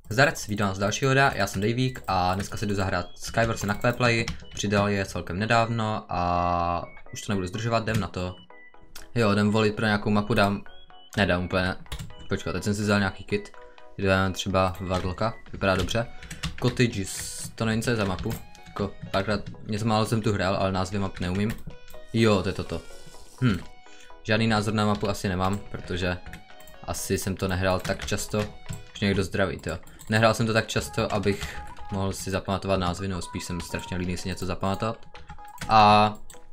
Zdarec, vítám vás z dalšího videa, já jsem Davík a dneska si jdu zahrát Skywars na Quaplay, přidal je celkem nedávno a už to nebudu zdržovat, jdem na to. Jo, jdem volit pro nějakou mapu, nedám úplně, počkat, teď jsem si vzal nějaký kit, jdeme třeba Warlocka, vypadá dobře. Cottages, to nevím co je za mapu, jako párkrát, něco málo jsem tu hrál, ale názvy map neumím. Jo, to je toto. Žádný názor na mapu asi nemám, protože asi jsem to nehrál tak často, už někdo zdraví, jo. Nehrál jsem to tak často, abych mohl si zapamatovat názvy, nebo spíš jsem strašně líný si něco zapamatovat. A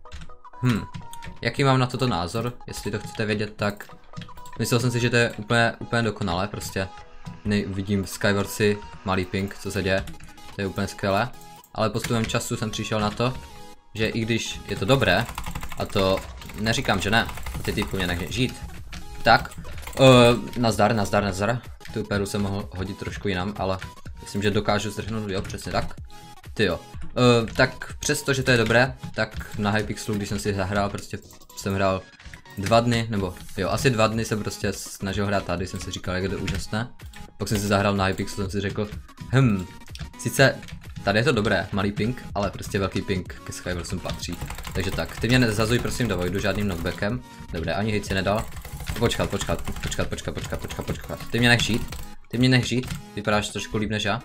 jaký mám na toto názor, jestli to chcete vědět, tak myslel jsem si, že to je úplně dokonalé, prostě vidím Skywarsy, malý ping, co se děje, to je úplně skvělé. Ale postupem času jsem přišel na to, že i když je to dobré, a to neříkám, že ne, ty typy mě nechně žít, tak, nazdar, tu peru jsem mohl hodit trošku jinam, ale myslím, že dokážu zdrhnout, jo, přesně tak, tyjo. Tak přesto, že to je dobré, tak na Hypixelu, když jsem si zahrál, prostě jsem hrál 2 dny, nebo jo, asi 2 dny jsem prostě snažil hrát tady, jsem si říkal, jak je to úžasné. Pak jsem si zahrál na Hypixelu, jsem si řekl, sice tady je to dobré, malý ping, ale prostě velký ping ke Skywarsům patří. Takže tak, ty mě nezazuj prosím do voidu žádným knockbackem, dobré, ani hejt si nedal. Počkat, ty mě nech žít, vypadáš trošku líp než já.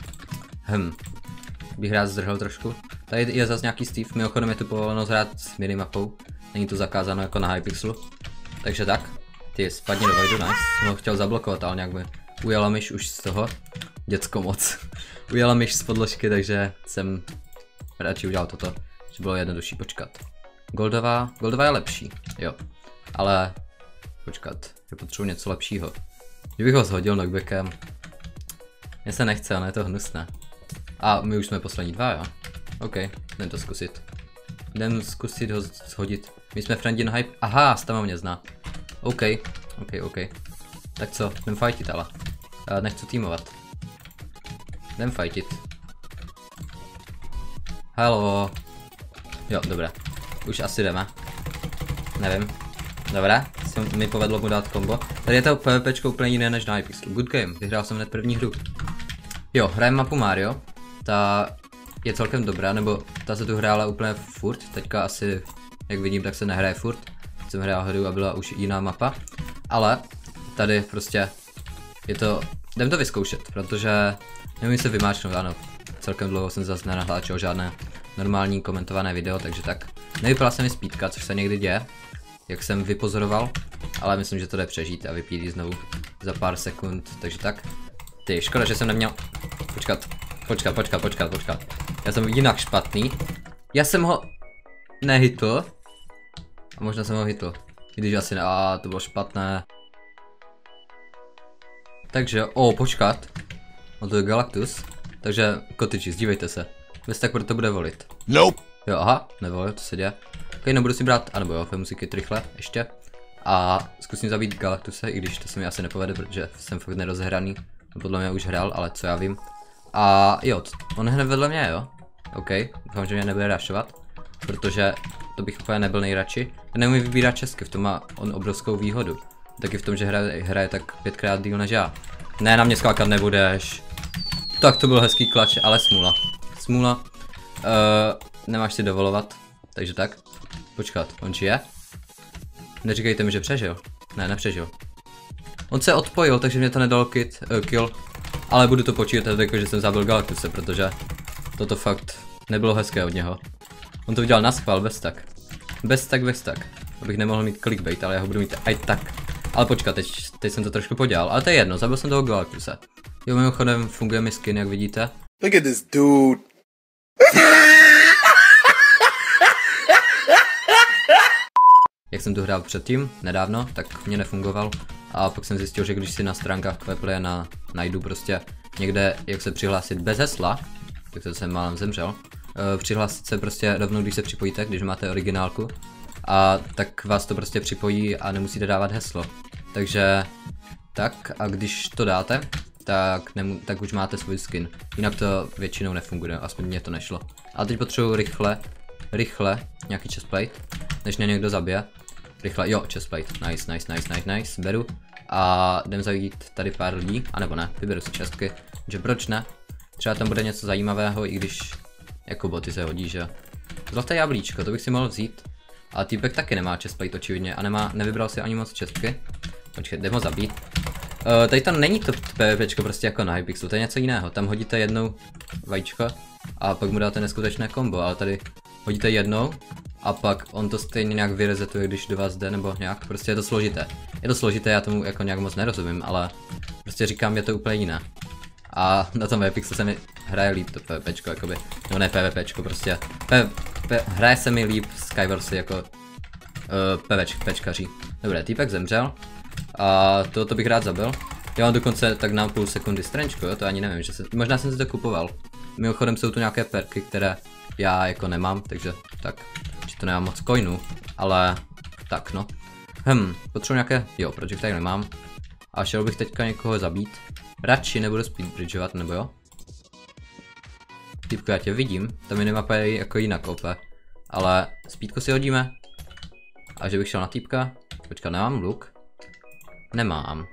Bych rád zdrhl trošku. Tady je zase nějaký Steve, mimochodem je tu povoleno hrát s minimapou, není to zakázáno jako na Hypixelu. Takže tak, ty spadni do voidu, nice, jsem ho chtěl zablokovat, ale nějak by ujela myš už z toho, děcko moc. Ujela myš z podložky, takže jsem radši udělal toto, že bylo jednodušší počkat. Goldová je lepší, jo, ale počkat, je potřebuji něco lepšího. Kdybych ho shodil knockbackem, mně se nechce, ale je to hnusné. A my už jsme poslední 2, jo? OK, jdem to zkusit. Jdem zkusit ho shodit. My jsme friendin hype, aha, Stama mě zná. OK. Tak co, jdem fightit ale. Nechci týmovat. Jdem fightit. Hello. Jo, dobré. Už asi jdeme. Nevím. Dobré, mi povedlo mu dát kombo. Tady je to PvPčko úplně jiné než na Hypixelu. Good game, vyhrál jsem hned první hru. Jo, hrajeme mapu Mario. Ta je celkem dobrá, nebo ta se tu hrála úplně furt. Teďka asi, jak vidím, tak se nehraje furt. Jsem hrál hru a byla už jiná mapa. Ale tady prostě je to, jdem to vyzkoušet, protože neumím se vymáčknout, ano. Celkem dlouho jsem zase nenahláčil žádné normální komentované video, takže tak. Nevypala se mi speedka, což se někdy děje, jak jsem vypozoroval, ale myslím, že to jde přežít a vypít znovu za pár sekund, takže tak. Ty, škoda, že jsem neměl, počkat. Já jsem jinak špatný, já jsem ho nehitl, a možná jsem ho hitl, když asi ne, to bylo špatné. Takže, počkat, to je Galactus, takže Cottages, dívejte se, tak proto bude volit. Nope. Jo, aha, nevolil, to se děje. Ok, nebudu si brát, anebo jo, musí kit rychle, ještě. A zkusím zabít Galactuse, i když to se mi asi nepovede, protože jsem fakt nerozehraný. Podle mě už hrál, ale co já vím. A jo, on hned vedle mě, jo. OK, doufám, že mě nebude rašovat, protože to bych úplně nebyl nejradši. Neumí vybírat česky, v tom má on obrovskou výhodu. Taky v tom, že hraje tak 5krát díl než já. Ne, na mě skákat nebudeš. Tak to byl hezký klač, ale smůla. Nemáš si dovolovat, takže tak. Počkat, on žije? Neříkejte mi, že přežil. Ne, nepřežil. On se odpojil, takže mě to nedal kill. Ale budu to počítat jako, že jsem zabil Galactuse, protože toto fakt nebylo hezké od něho. On to udělal naschvál, bez tak. Bez tak. Abych nemohl mít clickbait, ale já ho budu mít aj tak. Ale počkat, teď jsem to trošku podělal, ale to je jedno, zabil jsem toho Galactuse. Jo, mimochodem funguje mi skin, jak vidíte. Look at this dude. Jak jsem tu hrál předtím, nedávno, tak mě nefungoval. A pak jsem zjistil, že když si na stránkách Quaplay najdu prostě někde, jak se přihlásit bez hesla, tak to jsem málem zemřel, přihlásit se prostě rovnou, když se připojíte, když máte originálku, a tak vás to prostě připojí a nemusíte dávat heslo. Takže tak, a když to dáte, tak už máte svůj skin. Jinak to většinou nefunguje, aspoň mně to nešlo. A teď potřebuji rychle nějaký chestplate, než mě někdo zabije. Rychle, jo, chestplate, nice, beru. a jdem zajít tady pár lidí, anebo ne, vyberu si čestky, že proč ne, třeba tam bude něco zajímavého, i když jako boty se hodí, že. Zlaté jablíčko, to bych si mohl vzít, a týpek taky nemá chestplate očividně a nevybral si ani moc čestky. Počkej, jdem ho zabít. Tady to není to PvPčko prostě jako na Hypixelu, to je něco jiného, tam hodíte jednou vajíčko a pak mu dáte neskutečné kombo, ale tady hodíte jednou a pak on to stejně nějak vyrezetuje, když do vás jde, nebo nějak, prostě je to složité. Je to složité, já tomu jako nějak moc nerozumím, ale prostě říkám, je to úplně jiné. A na tom Hypixelu se mi hraje líp to PvPčko, jakoby, no ne PvPčko, prostě, hraje se mi líp Skywarsy jako PvPčkaří. Dobré, týpek zemřel a to bych rád zabil. Já mám dokonce tak na půl sekundy strančku, jo, to ani nevím, že možná jsem si to kupoval. Mimochodem jsou tu nějaké perky, které já jako nemám, takže tak, že to nemám moc coinů, ale tak no. Potřebuji nějaké, jo, proč tady nemám. A šel bych teďka někoho zabít. Radši nebudu speedbridgeovat, nebo jo? Týpku, já tě vidím, tam je nemapa jako jinak OP. Ale speedku si hodíme. A že bych šel na týpka. Počkat, nemám luk? Nemám.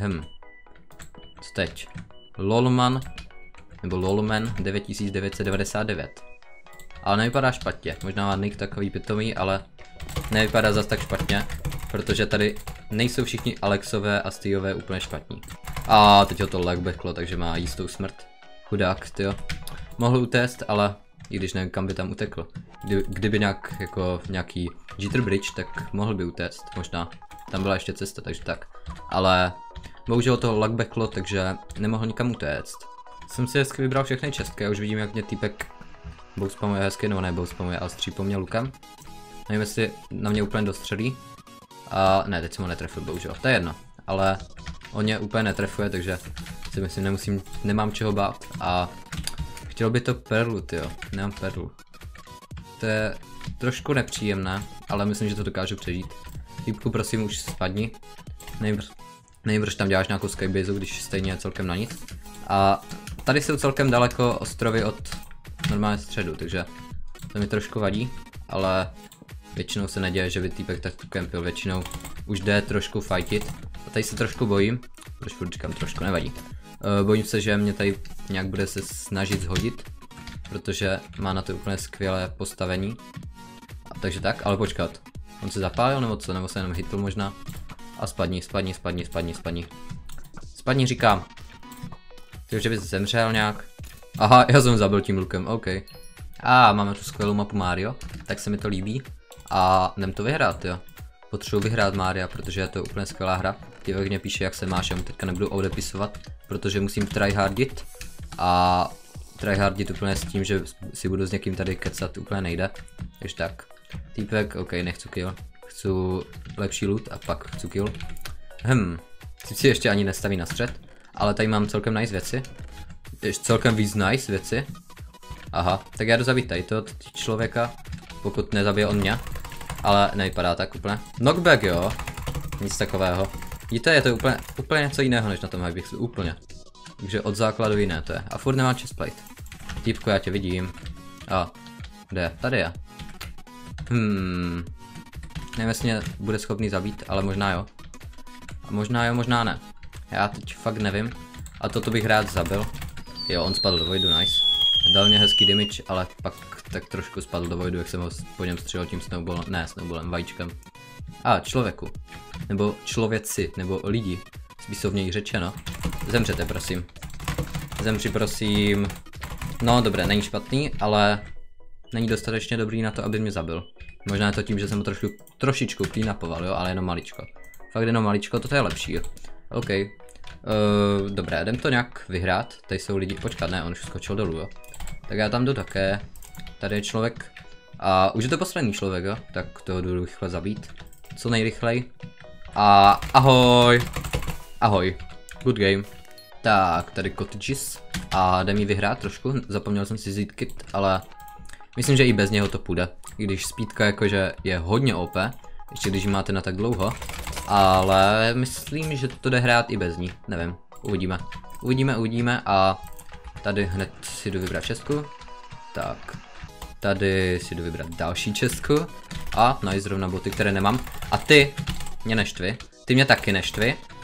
Co teď? Lolman. Nebo Lolman 9999. Ale nevypadá špatně. Možná má nick takový pitomý, ale nevypadá zas tak špatně. Protože tady nejsou všichni Alexové a Steveové úplně špatní. A teď ho to lagbacklo, takže má jistou smrt. Chudák, tyjo. Mohl utéct, ale i když nevím, kam by tam utekl. Kdyby nějaký jitter bridge, tak mohl by utéct, možná. Tam byla ještě cesta, takže tak. Ale bohužel to lagbacklo, takže nemohl nikam utéct. Jsem si hezky vybral všechny čestky, já už vidím, jak mě týpek bouspamuje hezky, nebo ne bouspamuje, ale střípou mě lukem. Nevím, jestli na mě úplně dostřelí. A ne, teď jsem ho netrefil, bohužel, to je jedno. Ale on mě úplně netrefuje, takže si myslím, nemám čeho bát. A chtěl by to perlu, tyjo, nemám perlu. To je trošku nepříjemné, ale myslím, že to dokážu přežít. Týpku, prosím, už spadni. Nevím, proč tam děláš nějakou skybase, když stejně je celkem na nic. A tady jsou celkem daleko ostrovy od normálně středu, takže to mi trošku vadí, ale většinou se neděje, že by týpek tak kempil, většinou už jde trošku fightit. A tady se trošku bojím, proč furt říkám trošku, nevadí. Bojím se, že mě tady nějak bude se snažit zhodit, protože má na to úplně skvělé postavení. A takže tak, ale počkat. On se zapálil nebo co, nebo se jenom hitl možná. A spadni. Spadni, říkám. Ty, že bys zemřel nějak. Aha, já jsem zabil tím lukem, OK. A máme tu skvělou mapu Mario, tak se mi to líbí. A jdem to vyhrát, jo. Potřebuji vyhrát Maria, protože je to úplně skvělá hra. Divek mě píše, jak se máš, já mu teďka nebudu odepisovat, protože musím tryhardit. A tryhardit úplně s tím, že si budu s někým tady kecat, úplně nejde. Takže tak. Týpek, OK, nechci kill. Chci lepší loot a pak chci kill. Si ještě ani nestaví na střed, ale tady mám celkem nice věci. Ještě celkem víc nice věci. Aha, tak já jdu zabít tady toho člověka, pokud nezabije on mě. Ale nevypadá tak úplně. Knockback, jo. Nic takového. Víte, je to úplně něco jiného než na tom Hypixelu, úplně. Takže od základu jiné to je. A furt nemá chestplate. Týpko, já tě vidím. A, kde je? Tady je. Nevím, jestli mě bude schopný zabít, ale možná jo. A možná jo, možná ne. Já teď fakt nevím. A toto bych rád zabil. Jo, on spadl do voidu, nice. Dal mě hezký damage, ale pak tak trošku spadl do voidu, jak jsem ho po něm střelil tím snowballem, vajíčkem. A, člověku. Nebo člověci, nebo lidi. Výslovněji řečeno. Zemřete, prosím. Zemři, prosím. No, dobré, není špatný, ale není dostatečně dobrý na to, aby mě zabil. Možná je to tím, že jsem ho trošičku cleanapoval, jo, ale jenom maličko. Fakt jenom maličko, toto je lepší, jo. OK. Dobré, jdem to nějak vyhrát. Tady jsou lidi, počkat, ne, on už skočil dolů, jo. Tak já tam jdu také. Tady je člověk. A už je to poslední člověk, jo. Tak toho jdu rychle zabít. Co nejrychleji. A ahoj. Ahoj. Good game. Tak, tady cottages. A jdem ji vyhrát trošku. Zapomněl jsem si vzít kit, ale myslím, že i bez něho to půjde. I když speedka jakože je hodně OP. Ještě když ji máte na tak dlouho. Ale myslím, že to jde hrát i bez ní. Nevím. Uvidíme. Uvidíme a tady hned si jdu vybrat čestku. Tak. Tady si jdu vybrat další čestku. A no i zrovna boty, které nemám. A ty mě neštvi. Ty mě taky neštvi.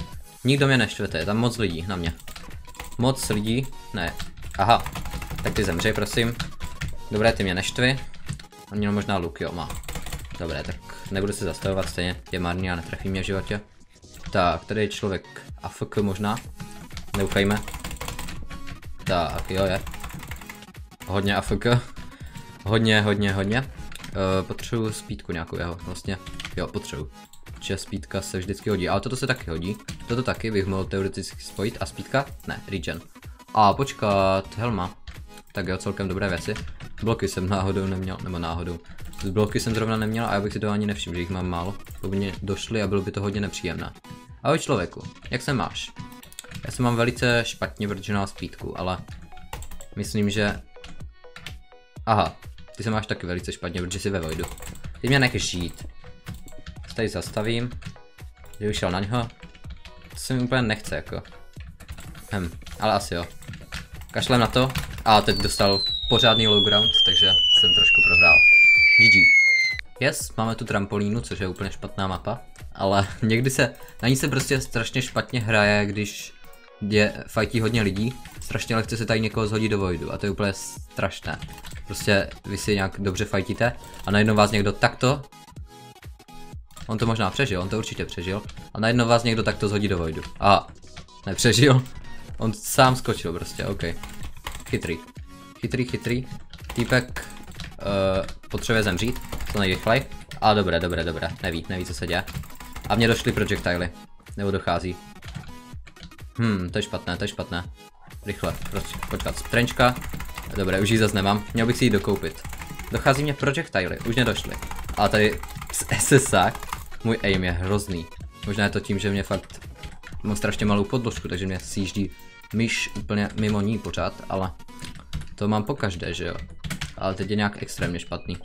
Nikdo mě neštvete, je tam moc lidí na mě. Moc lidí, ne. Aha, tak ty zemřej, prosím. Dobré, ty mě neštvi. On měl možná luk, jo, má. Dobré, tak nebudu se zastavovat, stejně je marný a netrefí mě v životě. Tak, tady je člověk AFK možná. Neufejme. Tak, jo, je. Hodně AFK. Hodně. Potřebuji speedku nějakou jeho, vlastně. Jo, potřebuji. Že speedka se vždycky hodí, ale toto se taky hodí. Toto taky bych mohl teoreticky spojit a speedka? Ne, regen. A počkat, helma. Tak jo, celkem dobré věci. Bloky jsem náhodou neměl, nebo náhodou. Z bloky jsem zrovna neměl a já bych si to ani nevšiml, že jich mám málo. To by mě došly a bylo by to hodně nepříjemné. Ahoj člověku, jak se máš? Já se mám velice špatně, protože mám speedku, ale myslím, že... Aha, ty se máš taky velice špatně, protože jsi ve voidu. Ty mě nechceš žít. Tady zastavím. Kdybych šel na něho. To se mi úplně nechce jako. Ale asi jo. Kašlem na to. A teď dostal pořádný low ground, takže jsem trošku prohrál. GG. Yes, máme tu trampolínu, což je úplně špatná mapa. Ale někdy se, na ní se prostě strašně špatně hraje, když je fightí hodně lidí. Strašně lehce se tady někoho zhodí do voidu a to je úplně strašné. Prostě vy si nějak dobře fightíte a najednou vás někdo takto. On to možná přežil, on to určitě přežil. A najednou vás někdo takto zhodí do voidu. A nepřežil. On sám skočil prostě, OK. Chytrý. Týpek potřebuje zemřít, co nejrychleji. A dobré. Neví, co se děje. A mně došly projectily. Nebo dochází. To je špatné. Rychle, prostě, počkat, trenčka. Dobré, už ji zase nemám, měl bych si ji dokoupit. Dochází mě projectily, už nedošly. A tady z SSák, můj aim je hrozný. Možná je to tím, že mě fakt mám strašně malou podložku, takže mě sjíždí myš úplně mimo ní pořád, ale to mám pokaždé, že jo. Ale teď je nějak extrémně špatný.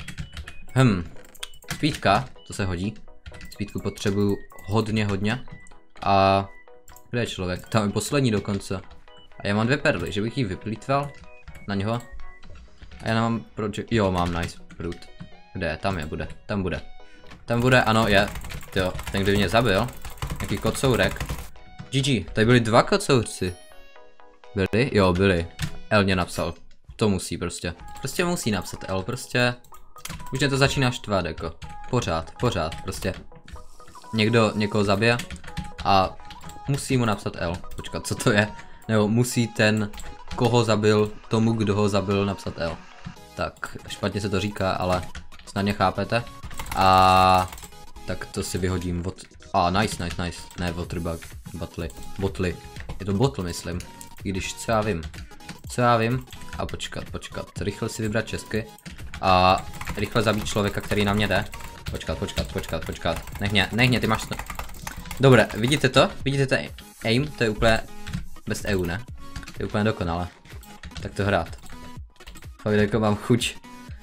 Speedka, to se hodí. Speedku potřebuju hodně. A kde je člověk? Tam je poslední dokonce. A já mám 2 perly, že bych ji vyplýtval na něho. A já nemám project. Jo, mám nice fruit. Kde je? Tam je, bude. Tam bude, ano, je. Jo, ten, kdo mě zabil. Nějaký kocourek. GG, tady byli 2 kocourci. Byli? Jo, byli. L mě napsal. To musí prostě. Prostě musí napsat L, prostě. Už mě to začíná štvat, jako. Pořád, prostě. Někdo někoho zabije a musí mu napsat L. Počkat, co to je? Nebo musí ten, koho zabil, tomu, kdo ho zabil, napsat L. Tak, špatně se to říká, ale snad mě chápete. A tak to si vyhodím od... nice. Ne, waterbug, botly. Je to bottle, myslím. I když, co já vím. A počkat. Rychle si vybrat česky. A rychle zabít člověka, který na mě jde. Počkat. Nech mě, ty máš... Dobré, vidíte to? Vidíte to aim? To je úplně bez EU, ne? To je úplně dokonale. Tak to hrát. Fakt jako mám chuť.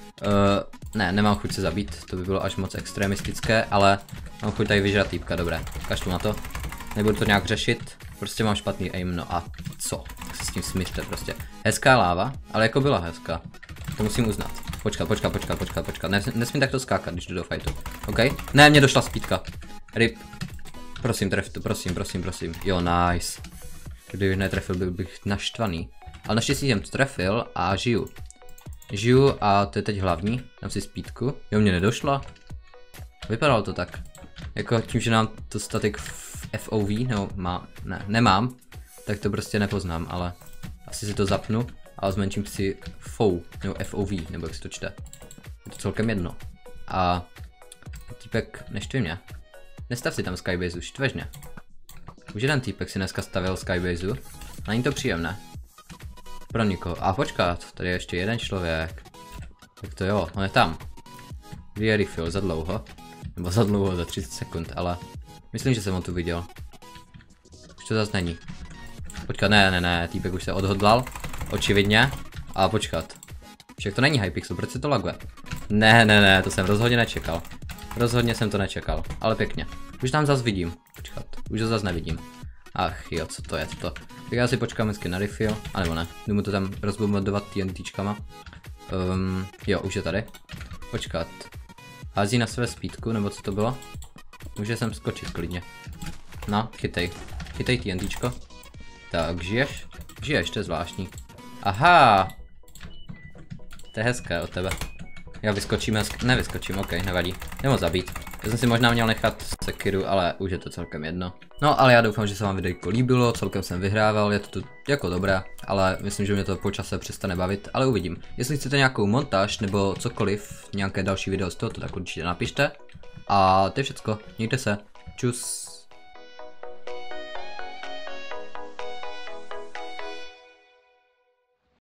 Ne, nemám chuť se zabít, to by bylo až moc extremistické, ale mám chuť tady vyžrat týpka, dobré. Kašlu na to. Nebudu to nějak řešit, prostě mám špatný aim, no a co? Tak se s tím smířte prostě. Hezká láva, ale jako byla hezká. To musím uznat. Počkat. Nesmím takto skákat, když jdu do fightu. OK? Ne, mě došla speedka. Rip. Prosím, tref to, prosím. Jo, nice. Kdybych netrefil, byl bych naštvaný. Ale naštěstí jsem to trefil a žiju. A to je teď hlavní. Dám si speedku. Jo, mě nedošla. Vypadalo to tak. Jako tím, že nám to statik FOV, nebo nemám. Tak to prostě nepoznám, ale asi si to zapnu. A zmenším si FOV, nebo jak se to čte. Je to celkem jedno. A týpek, neštvi mě. Nestav si tam skybase, štveš mě. Už jeden týpek si dneska stavil skybase. Není to příjemné. Pro nikoho. A počkat, tady je ještě jeden člověk. Tak to jo, on je tam. Kdy je refill, za dlouho? Nebo za dlouho, za 30 sekund, ale myslím, že jsem ho tu viděl. Už to zase není. Počkat, ne, týpek už se odhodlal. Očividně. A počkat. Však to není Hypixel, proč se to laguje? Ne, to jsem rozhodně nečekal. Rozhodně jsem to nečekal, ale pěkně. Už tam zase vidím. Počkat, už ho zase nevidím. Ach jo, co to je to? Tak já si počkám hezky na refill, anebo ne. Jdu mu to tam rozbombardovat TNTčkama. Jo, už je tady. Počkat. Hází na své speedku, nebo co to bylo? Může sem skočit klidně. No, chytej. Chytej TNTčko. Tak, žiješ? Žiješ, to je zvláštní. Aha! To je hezké od tebe. Já vyskočím, nevyskočím, ok, nevadí. Nemo zabít. Já jsem si možná měl nechat sekiru, ale už je to celkem jedno. No, ale já doufám, že se vám videjko líbilo, celkem jsem vyhrával, je to tu jako dobré, ale myslím, že mě to po čase přestane bavit, ale uvidím. Jestli chcete nějakou montáž nebo cokoliv, nějaké další video z tohoto, tak určitě napište. A to je všecko, mějte se, čus.